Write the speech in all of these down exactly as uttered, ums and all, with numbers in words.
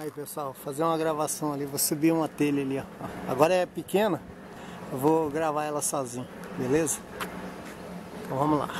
Aí pessoal, fazer uma gravação ali, vou subir uma telha ali, ó. Agora é pequena, eu vou gravar ela sozinho, beleza? Então vamos lá.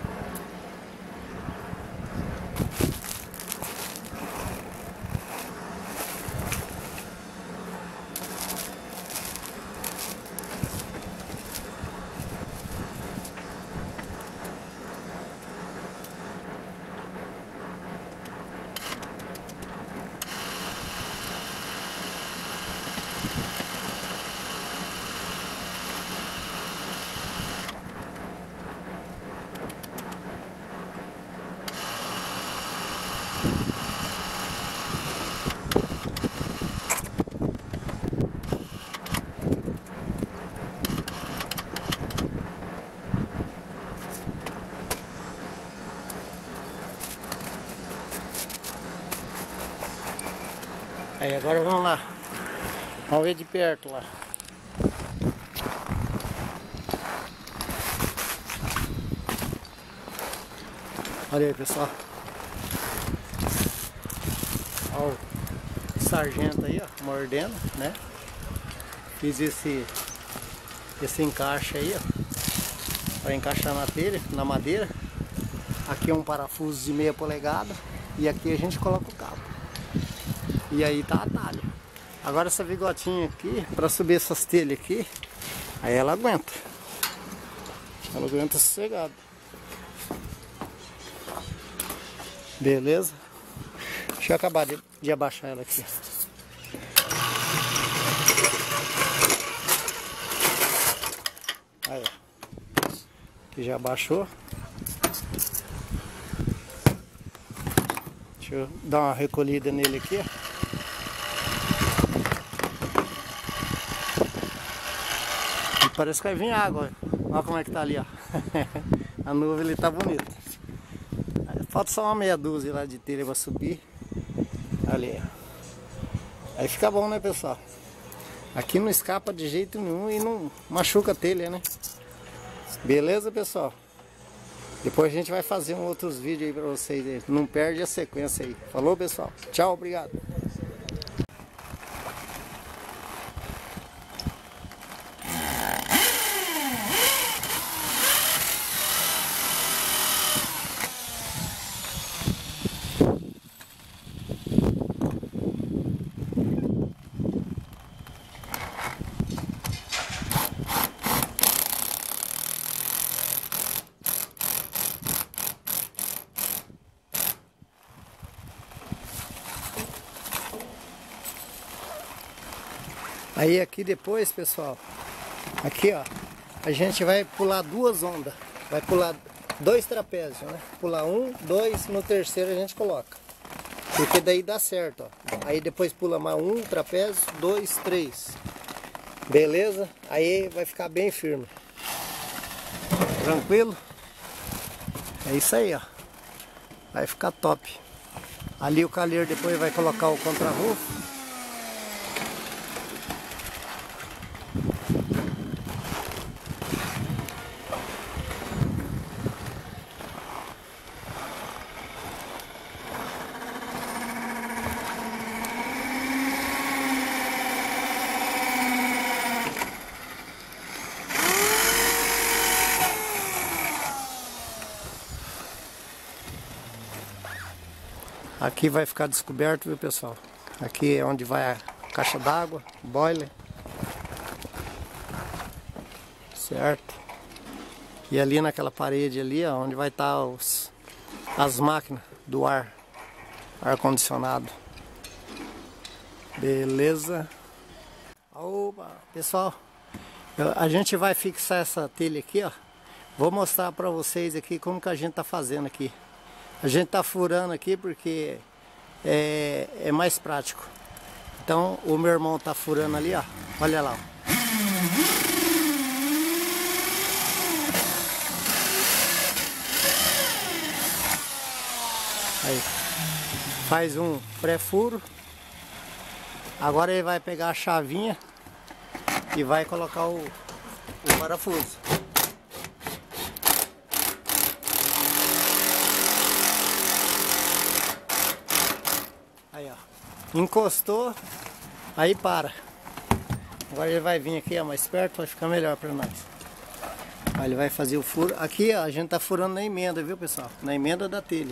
Aí agora vamos lá, vamos ver de perto lá. Olha aí pessoal, olha o sargento aí, ó, mordendo, né? Fiz esse esse encaixe aí, ó, para encaixar na telha, na madeira. Aqui é um parafuso de meia polegada e aqui a gente coloca o cabo. E aí tá atalho. Agora essa vigotinha aqui, para subir essas telhas aqui, aí ela aguenta. Ela aguenta sossegado. Beleza? Deixa eu acabar de, de abaixar ela aqui. Aí, ó. Aqui já abaixou. Deixa eu dar uma recolhida nele aqui, ó. Parece que vai vir água, olha como é que tá ali, ó. A nuvem ali tá bonita. Falta só uma meia dúzia lá de telha para subir. Ali, ó. Aí fica bom, né, pessoal? Aqui não escapa de jeito nenhum e não machuca a telha, né? Beleza, pessoal? Depois a gente vai fazer um outros vídeos aí para vocês aí. Não perde a sequência aí. Falou, pessoal? Tchau, obrigado. Aí aqui depois, pessoal, aqui ó, a gente vai pular duas ondas, vai pular dois trapézios, né? Pular um, dois, no terceiro a gente coloca, porque daí dá certo, ó. Aí depois pula mais um trapézio, dois, três, beleza? Aí vai ficar bem firme, tranquilo? É isso aí, ó, vai ficar top. Ali o calheiro depois vai colocar o contrarrufo. Aqui vai ficar descoberto, viu, pessoal? Aqui é onde vai a caixa d'água, boiler. Certo? E ali naquela parede ali, ó, onde vai estar os, as máquinas do ar, ar-condicionado. Beleza? Opa, pessoal, eu, a gente vai fixar essa telha aqui, ó. Vou mostrar pra vocês aqui como que a gente tá fazendo aqui. A gente tá furando aqui porque é, é mais prático. Então o meu irmão tá furando ali, ó. Olha lá, ó. Aí, faz um pré-furo. Agora ele vai pegar a chavinha e vai colocar o, o parafuso. Aí, ó. Encostou, aí para. Agora ele vai vir aqui, ó, mais perto, vai ficar melhor para nós. Aí ele vai fazer o furo. Aqui, ó, a gente tá furando na emenda, viu, pessoal? Na emenda da telha.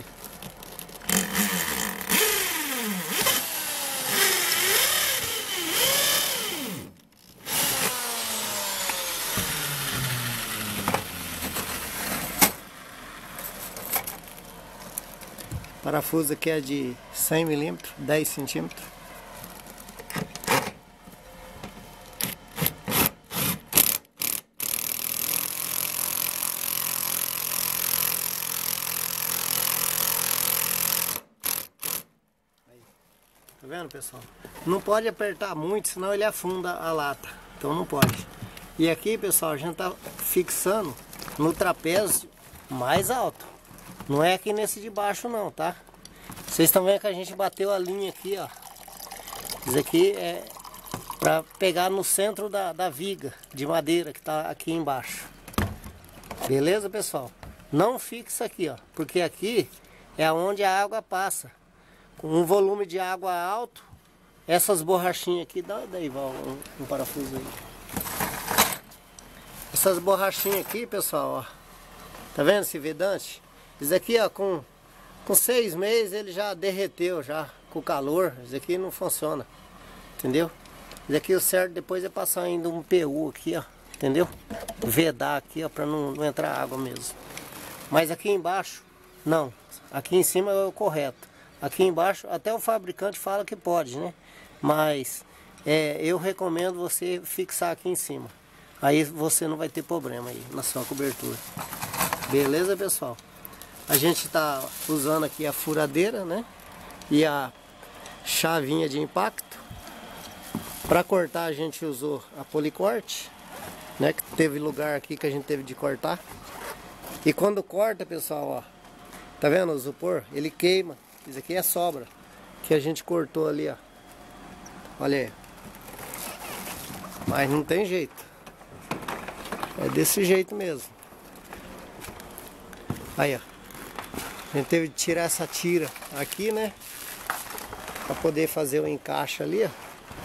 O parafuso aqui é de cem milímetros, dez centímetros. Tá vendo, pessoal? Não pode apertar muito, senão ele afunda a lata. Então não pode. E aqui, pessoal, a gente tá fixando no trapézio mais alto. Não é aqui nesse de baixo não, tá? Vocês estão vendo que a gente bateu a linha aqui, ó. Isso aqui é para pegar no centro da, da viga de madeira que tá aqui embaixo. Beleza, pessoal? Não fixa aqui, ó. Porque aqui é onde a água passa. Com um volume de água alto, essas borrachinhas aqui, dá daí, Val, um, um parafuso aí. Essas borrachinhas aqui, pessoal, ó. Tá vendo esse vedante? Isso aqui, ó, com, com seis meses ele já derreteu, já, com calor. Isso aqui não funciona, entendeu? Isso aqui o certo depois é passar ainda um P U aqui, ó, entendeu? Vedar aqui, ó, pra não, não entrar água mesmo. Mas aqui embaixo, não. Aqui em cima é o correto. Aqui embaixo, até o fabricante fala que pode, né? Mas é, eu recomendo você fixar aqui em cima. Aí você não vai ter problema aí na sua cobertura. Beleza, pessoal? A gente está usando aqui a furadeira, né? E a chavinha de impacto. Para cortar a gente usou a policorte, né? Que teve lugar aqui que a gente teve de cortar. E quando corta, pessoal, ó, tá vendo o isopor? Ele queima. Isso aqui é sobra que a gente cortou ali, ó. Olha aí. Mas não tem jeito. É desse jeito mesmo. Aí, ó. A gente teve de tirar essa tira aqui, né? Pra poder fazer o encaixe ali, ó.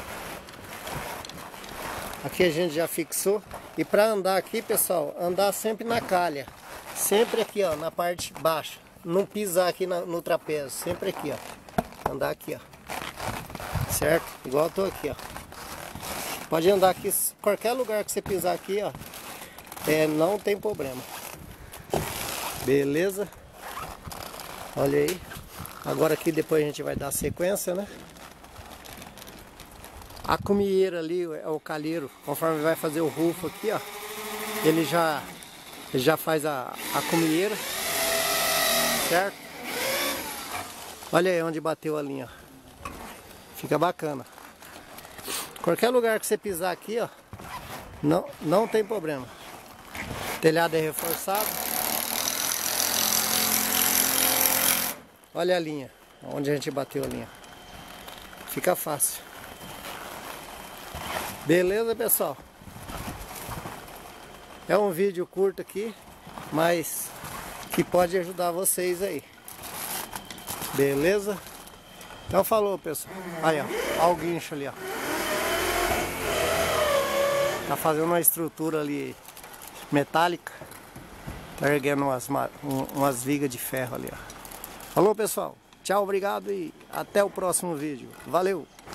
Aqui a gente já fixou. E pra andar aqui, pessoal, andar sempre na calha. Sempre aqui, ó, na parte baixa. Não pisar aqui no, no trapézio. Sempre aqui, ó. Andar aqui, ó. Certo? Igual eu tô aqui, ó. Pode andar aqui, qualquer lugar que você pisar aqui, ó. É, não tem problema. Beleza? Olha aí. Agora aqui depois a gente vai dar sequência, né? A cumieira ali, é o calheiro. Conforme vai fazer o rufo aqui, ó. Ele já, ele já faz a, a cumieira. Certo? Olha aí onde bateu a linha. Fica bacana. Qualquer lugar que você pisar aqui, ó, não, não tem problema. O telhado é reforçado. Olha a linha, onde a gente bateu a linha. Fica fácil. Beleza, pessoal? É um vídeo curto aqui, mas que pode ajudar vocês aí. Beleza? Então falou, pessoal. Aí, ó. Olha o guincho ali, ó. Tá fazendo uma estrutura ali metálica. Tá erguendo umas, umas vigas de ferro ali, ó. Falou, pessoal. Tchau, obrigado e até o próximo vídeo. Valeu!